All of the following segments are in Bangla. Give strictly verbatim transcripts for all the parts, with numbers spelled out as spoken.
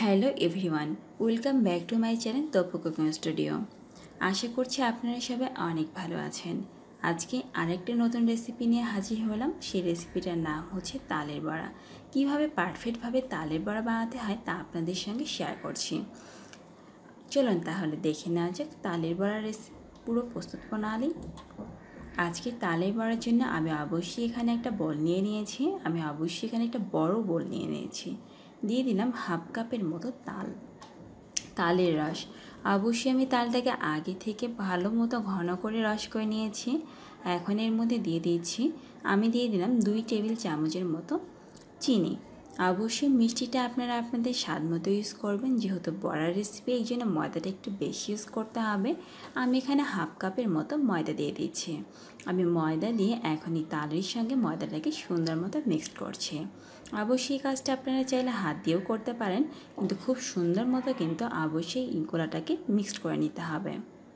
Hello everyone, welcome back to my channel Tapu cooking studio. আশা করছি আপনারা সবাই অনেক ভালো আছেন। আজকে আরেকটি নতুন রেসিপি নিয়ে হাজির হলাম। সেই রেসিপিটার নাম হচ্ছে তালের বড়া। কীভাবে পারফেক্টভাবে তালের বড়া বানাতে হয় তা আপনাদের সঙ্গে শেয়ার করছি। চলুন তাহলে দেখে নেওয়া যাক তালের বড়ার রেসিপি পুরো প্রস্তুত প্রণালী। আজকে তালের বড়ার জন্য আমি অবশ্যই এখানে একটা বোল নিয়ে নিয়েছি। আমি অবশ্যই এখানে একটা বড় বোল নিয়ে নিয়েছি। দিয়ে দিলাম হাফ কাপের মতো তাল তালের রস। অবশ্যই আমি তালটাকে আগে থেকে ভালো মতো ঘন করে রস করে নিয়েছি। এখন এর মধ্যে দিয়ে দিচ্ছি আমি দিয়ে দিলাম দুই টেবিল চামচের মতো চিনি। অবশ্যই মিষ্টিটা আপনারা আপনাদের স্বাদ মতো ইউজ করবেন, যেহেতু বড়ার রেসিপি এই জন্য ময়দাটা একটু বেশি ইউজ করতে হবে। আমি এখানে হাফ কাপের মতো ময়দা দিয়ে দিচ্ছি। আমি ময়দা দিয়ে এখনই তালের সঙ্গে ময়দাটাকে সুন্দর মতো মিক্সড করছি। অবশ্যই কাজটা আপনারা চাইলে হাত দিয়েও করতে পারেন, কিন্তু খুব সুন্দর মতো কিন্তু অবশ্যই এই গোলাটাকে মিক্সড করে নিতে হবে।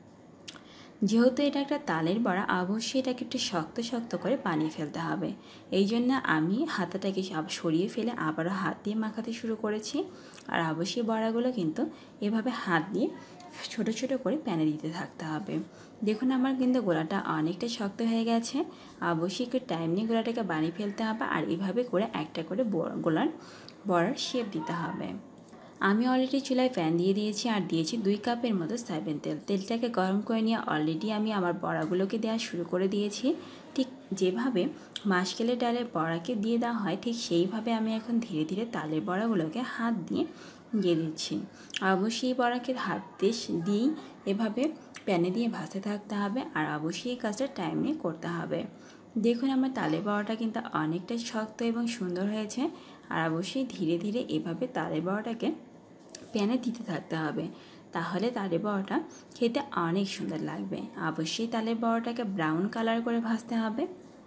যেহেতু এটা একটা তালের বড়া, অবশ্যই এটাকে একটু শক্ত শক্ত করে বানিয়ে ফেলতে হবে। এই জন্য আমি হাতাটাকে সরিয়ে ফেলে আবারও হাত দিয়ে মাখাতে শুরু করেছি। আর অবশ্যই বড়াগুলো কিন্তু এভাবে হাত দিয়ে ছোট ছোট করে প্যানে দিতে থাকতে হবে। দেখুন আমার কিন্তু গোলাটা অনেকটা শক্ত হয়ে গেছে। অবশ্যই একটু টাইম নিয়ে গোলাটাকে বানিয়ে ফেলতে হবে, আর এভাবে করে একটা করে গোলার বড়ার শেপ দিতে হবে। আমি অলরেডি চুলায় প্যান দিয়ে দিয়েছি আর দিয়েছি দুই কাপের মতো সয়াবিন তেল। তেলটাকে গরম করে নিয়ে অলরেডি আমি আমার বড়াগুলোকে দেওয়া শুরু করে দিয়েছি। ঠিক যেভাবে মাসকেলের ডালের বড়াকে দিয়ে দেওয়া হয়, ঠিক সেইভাবে আমি এখন ধীরে ধীরে তালের বড়াগুলোকে হাত দিয়ে দিয়ে দিচ্ছি। অবশ্যই বড়াকে হাত দিয়ে দিয়েই এভাবে প্যানে দিয়ে ভাজতে থাকতে হবে, আর অবশ্যই এই কাজটা টাইম নিয়ে করতে হবে। দেখুন আমার তালের বড়াটা কিন্তু অনেকটা শক্ত এবং সুন্দর হয়েছে। আর অবশ্যই ধীরে ধীরে এভাবে তালের বড়াটাকে প্যানে দিতে থাকতে হবে, তাহলে তালের বড়াটা খেতে অনেক সুন্দর লাগবে। অবশ্যই তালের বড়াটাকে ব্রাউন কালার করে ভাজতে হবে।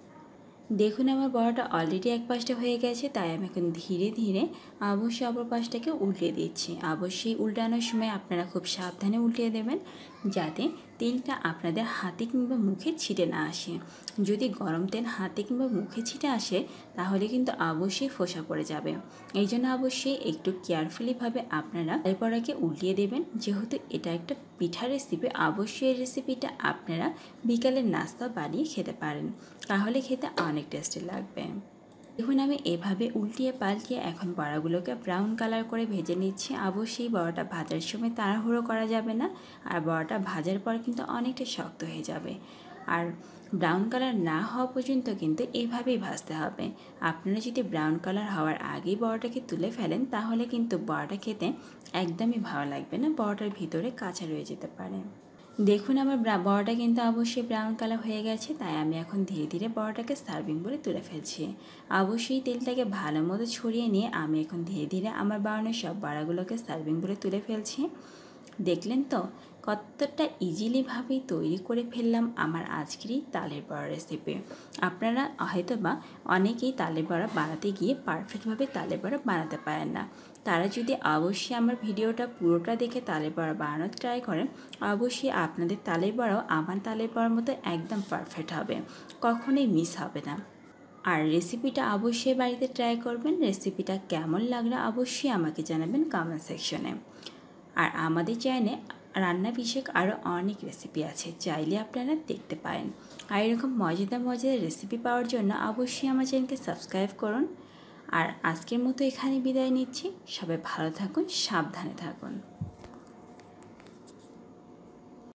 দেখুন আমার বড়াটা অলরেডি এক পাশটা হয়ে গেছে, তাই আমি এখন ধীরে ধীরে অবশ্যই অপর পাশটাকে উল্টে দিচ্ছি। অবশ্যই উল্টানোর সময় আপনারা খুব সাবধানে উল্টিয়ে দেবেন, যাতে তেলটা আপনাদের হাতে কিংবা মুখে ছিটে না আসে। যদি গরম তেল হাতে কিংবা মুখে ছিটে আসে তাহলে কিন্তু অবশ্যই ফোসা পড়ে যাবে। এই জন্য অবশ্যই একটু কেয়ারফুলিভাবে আপনারা তালের বড়াকে উল্টিয়ে দেবেন। যেহেতু এটা একটা পিঠা রেসিপি, অবশ্যই এই রেসিপিটা আপনারা বিকালের নাস্তা বানিয়ে খেতে পারেন, তাহলে খেতে অনেক টেস্টি লাগবে। দেখুন আমি এভাবে উল্টিয়ে পাল্টিয়ে এখন বড়াগুলোকে ব্রাউন কালার করে ভেজে নিচ্ছি। অবশ্যই বড়াটা ভাজার সময় তাড়াহুড়ো করা যাবে না, আর বড়াটা ভাজার পর কিন্তু অনেকটা শক্ত হয়ে যাবে। আর ব্রাউন কালার না হওয়া পর্যন্ত কিন্তু এইভাবেই ভাজতে হবে। আপনারা যদি ব্রাউন কালার হওয়ার আগেই বড়াটাকে তুলে ফেলেন তাহলে কিন্তু বড়াটা খেতে একদমই ভালো লাগবে না, বড়াটার ভিতরে কাঁচা রয়ে যেতে পারে। দেখুন আমার বড়াটা কিন্তু অবশ্যই ব্রাউন কালার হয়ে গেছে, তাই আমি এখন ধীরে ধীরে বড়াটাকে সার্ভিং বলে তুলে ফেলছি। অবশ্যই তেলটাকে ভালো মতো ছড়িয়ে নিয়ে আমি এখন ধীরে ধীরে আমার বানানো সব বড়াগুলোকে সার্ভিং বলে তুলে ফেলছি। দেখলেন তো কতটা ইজিলিভাবেই তৈরি করে ফেললাম আমার আজকের এই তালের বড়া রেসিপি। আপনারা হয়তো বা অনেকেই তালের বড়া বানাতে গিয়ে পারফেক্টভাবে তালের বড়া বানাতে পারেন না। তারা যদি অবশ্যই আমার ভিডিওটা পুরোটা দেখে তালের বড়া বানানোর ট্রাই করেন, অবশ্যই আপনাদের তালের বড়াও আমার তালের বড়ার মতো একদম পারফেক্ট হবে, কখনোই মিস হবে না। আর রেসিপিটা অবশ্যই বাড়িতে ট্রাই করবেন। রেসিপিটা কেমন লাগলো অবশ্যই আমাকে জানাবেন কমেন্ট সেকশনে। আর আমাদের চ্যানেলে রান্না বিষয়ক আরও অনেক রেসিপি আছে, চাইলে আপনারা দেখতে পারেন। আর এরকম মজাদার মজাদার রেসিপি পাওয়ার জন্য অবশ্যই আমার চ্যানেলকে সাবস্ক্রাইব করুন। আর আজকের মতো এখানে বিদায় নিচ্ছি। সবাই ভালো থাকুন, সাবধানে থাকুন।